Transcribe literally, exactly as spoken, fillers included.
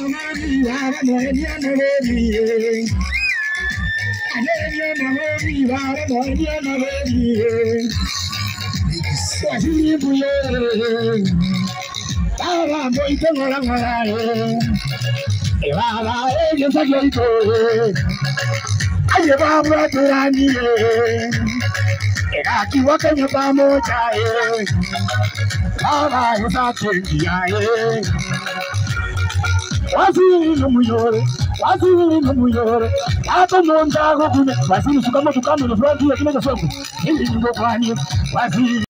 Waziri no muyore, waziri no muyore. Hata monja go kune, waziri sukamo tukamo no front ya kile kasongo. Hili ndo kwani waziri